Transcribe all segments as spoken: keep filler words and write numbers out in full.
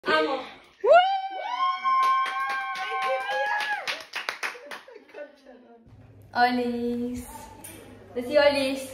Amo. Olis. Decí olis.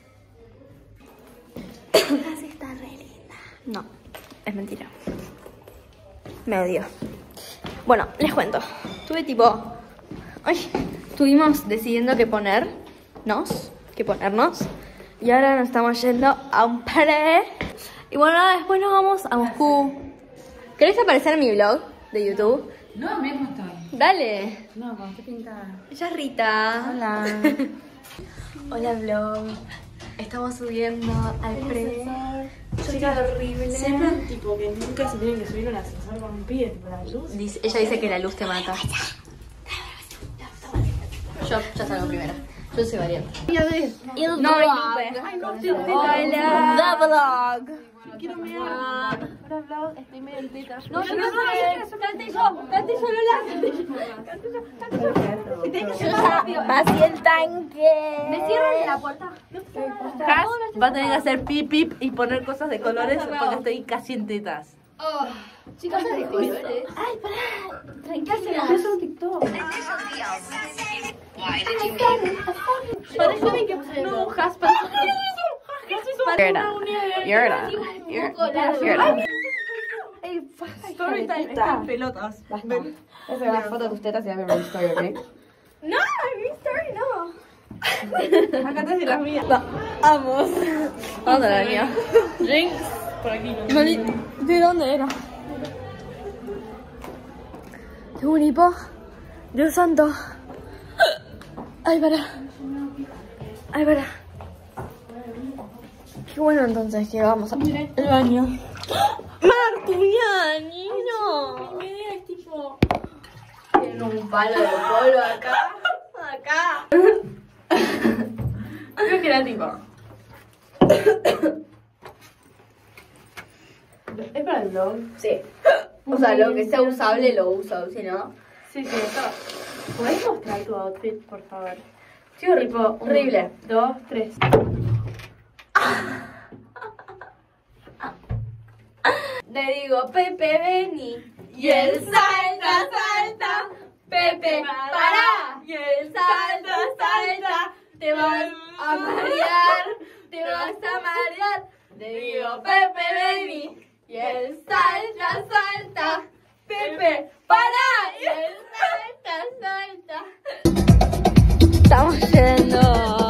Casi está re linda. No, es mentira. Me odio. Bueno, les cuento. Tuve tipo... Ay, estuvimos decidiendo qué ponernos. Qué ponernos. Y ahora nos estamos yendo a un pre. Y bueno, después nos vamos a Moscú. ¿Querés aparecer en mi vlog de YouTube? No, mismo estoy. Dale. No, con qué pintada. Ella es Rita. Hola. Hola vlog. Estamos subiendo al pre. Chicas, horrible. Siempre tipo que nunca se tienen que subir un ascensor con un pibe, tipo la luz. Dice, ella dice que la luz te mata. Yo ya salgo primero. Yo soy valiente. El No, vlog. Ay, no, Hola. The vlog. Quiero mirar. Hola vlog, estoy medio en teta. No, yo no sé. Cante yo. Cante yo, Lola. Cante yo. Cante yo. Y tenés que ser más rápido. Vacía el tanque. ¿Me cierran la puerta? Has va a tener que hacer pip pip y poner cosas de colores porque estoy casi en tetas. Oh, chicas, de colores. Ay, pará. Trancásela. Es un TikTok. Parece que no, Has You're done. You're done. You're done. Story time está en pelotas. Ven. Esa es la foto de tus tetas y la mi story, ¿ok? No, mi story no. Acá te las mías. Vamos. ¿Dónde la mía? Drinks. Por aquí no. No, ¿de dónde era? Tengo un hipo. Dios santo. Ay, para. Ay, para. Qué bueno entonces que vamos al baño. Martuñani, no. Mi idea es tipo. Tiene un palo de polvo acá. Acá. Creo que era tipo. ¿Es para el vlog? Sí. O sea, lo que sea usable lo uso, si no. Sí, sí, está. ¿Puedes mostrar tu outfit, por favor? Sí, horrible. Tipo, Horrible. uno, dos, tres. Le digo, Pepe, vení. Y él salta, salta. Pepe, para. Y él salta, salta. Te vas a marear. Te vas a marear. Le digo, Pepe, vení. Y él salta, salta. Pepe, para. Y él salta, salta. Estamos yendo.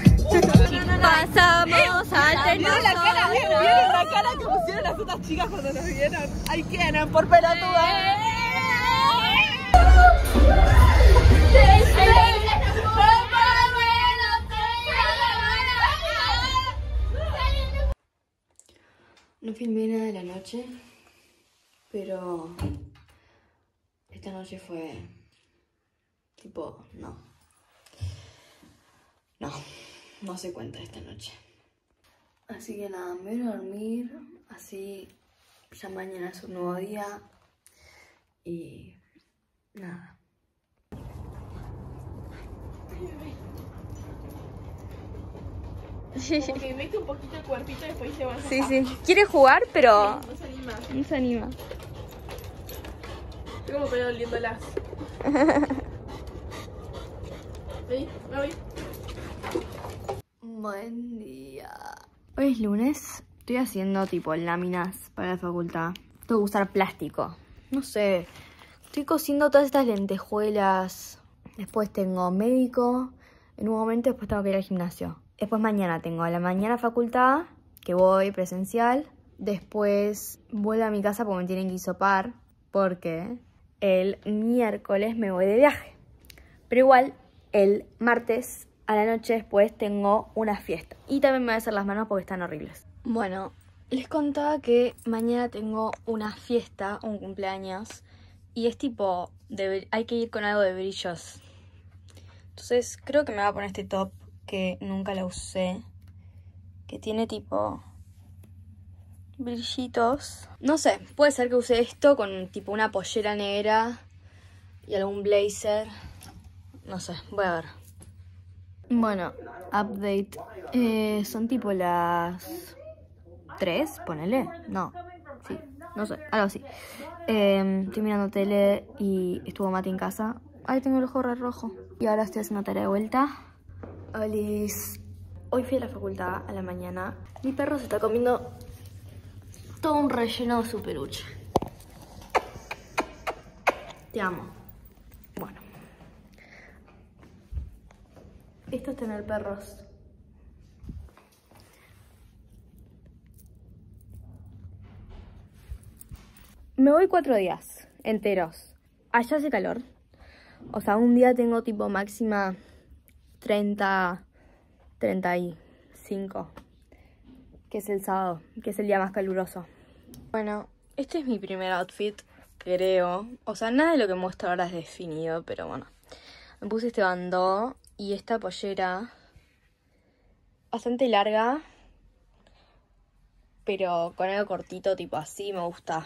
Pasamos al ¿Vieron la cara? ¿Vieron la cara que pusieron las otras chicas cuando nos vieron? ¡Ay, quieren! ¡Por pelotuda! No filmé nada de la noche, pero esta noche fue tipo, no, no, no se cuenta esta noche. Así que nada, me voy a dormir, así ya mañana es un nuevo día y nada. Como que mete un poquito el cuerpito y después se va a Sí, sí. Quiere jugar, pero No se anima. no se anima. Estoy como pelo oliéndolas. Vení, me voy. Buen día. Hoy es lunes. Estoy haciendo tipo láminas para la facultad. Tengo que usar plástico. No sé. Estoy cosiendo todas estas lentejuelas. Después tengo médico. En un momento después tengo que ir al gimnasio. Después mañana tengo a la mañana facultad, que voy presencial. Después vuelvo a mi casa porque me tienen que hisopar. Porque el miércoles me voy de viaje. Pero igual, el martes a la noche después tengo una fiesta. Y también me voy a hacer las manos porque están horribles. Bueno, les contaba que mañana tengo una fiesta, un cumpleaños. Y es tipo, de, hay que ir con algo de brillos. Entonces creo que me voy a poner este top que nunca la usé. Que tiene tipo brillitos. No sé, puede ser que use esto con tipo una pollera negra y algún blazer. No sé, voy a ver. Bueno, update. Eh, son tipo las tres, ponele. No, sí, no sé, algo así. Eh, estoy mirando tele y estuvo Mati en casa. Ay, tengo el ojo re rojo. Y ahora estoy haciendo tarea de vuelta. Olis. Hoy fui a la facultad a la mañana. Mi perro se está comiendo todo un relleno de su peluche. Te amo. Bueno. Esto es tener perros. Me voy cuatro días enteros. Allá hace calor. O sea, un día tengo tipo máxima treinta, treinta y cinco. Que es el sábado, que es el día más caluroso. Bueno, este es mi primer outfit, creo. O sea, nada de lo que muestro ahora es definido, pero bueno. Me puse este bandó y esta pollera bastante larga, pero con algo cortito, tipo así, me gusta.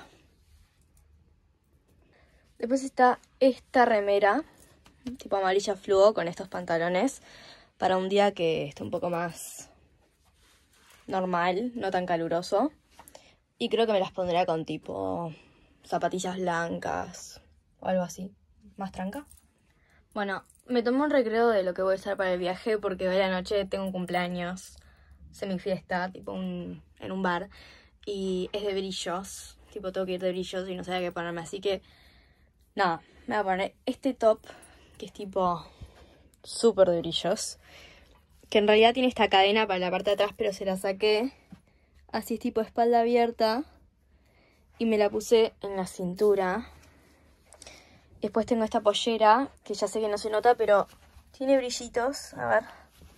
Después está esta remera, tipo amarilla fluo, con estos pantalones, para un día que esté un poco más normal, no tan caluroso. Y creo que me las pondría con tipo zapatillas blancas o algo así, más tranca. Bueno, me tomé un recreo de lo que voy a usar para el viaje porque hoy a la noche tengo un cumpleaños, semifiesta, tipo un, en un bar. Y es de brillos, tipo tengo que ir de brillos y no sabía qué ponerme, así que nada, me voy a poner este top que es tipo súper de brillos. Que en realidad tiene esta cadena para la parte de atrás, pero se la saqué. Así es tipo espalda abierta. Y me la puse en la cintura. Después tengo esta pollera, que ya sé que no se nota, pero tiene brillitos. A ver.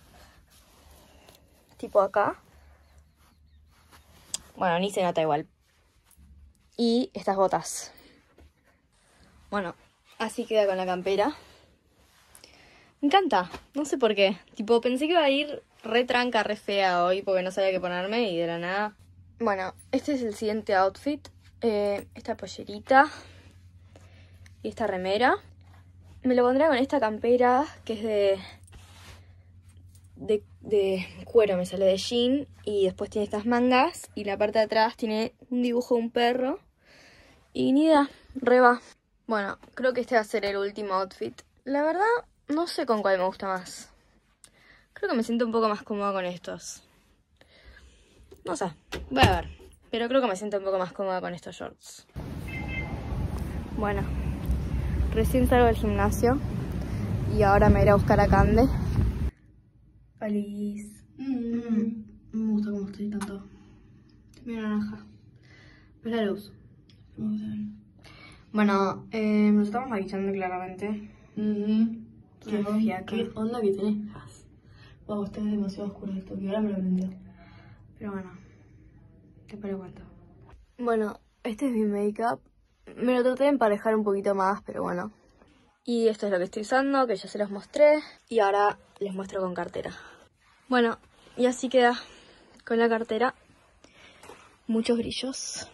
Tipo acá. Bueno, ni se nota igual. Y estas botas. Bueno, así queda con la campera. Me encanta, no sé por qué. Tipo, pensé que iba a ir re tranca, re fea hoy porque no sabía qué ponerme y de la nada. Bueno, este es el siguiente outfit. Eh, esta pollerita y esta remera. Me lo pondré con esta campera que es de, de, de cuero, me sale de jean. Y después tiene estas mangas y la parte de atrás tiene un dibujo de un perro. Y ni idea, re va. Bueno, creo que este va a ser el último outfit. La verdad, no sé con cuál me gusta más. Creo que me siento un poco más cómoda con estos. No sé, voy a ver. Pero creo que me siento un poco más cómoda con estos shorts. Bueno, recién salgo del gimnasio. Y ahora me iré a buscar a Cande. Feliz. Mm, no me gusta cómo estoy tanto. Mira naranja. Es la luz. Vamos a ver. Bueno, eh, nos estamos maquillando claramente. Mm-hmm. Qué, onda, qué onda que tenés. Wow, está demasiado oscuro esto, que ahora me lo prendió. Pero bueno, después lo cuento. Bueno, este es mi make-up. Me lo traté de emparejar un poquito más, pero bueno. Y esto es lo que estoy usando, que ya se los mostré. Y ahora les muestro con cartera. Bueno, y así queda con la cartera. Muchos brillos.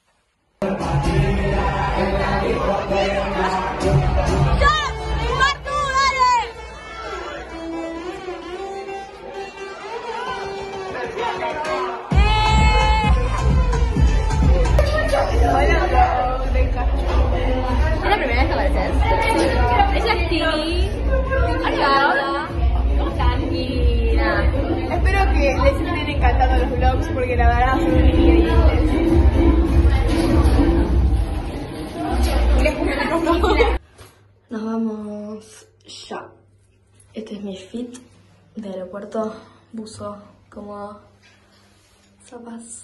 ¿Es la primera vez que apareces? Es la Stevie. Hola. ¿Cómo están? Y nada. Espero que les estén encantando los vlogs porque la verdad son increíbles. Nos vamos ya. Este es mi fit de aeropuerto. Buzo cómodo. Zapas.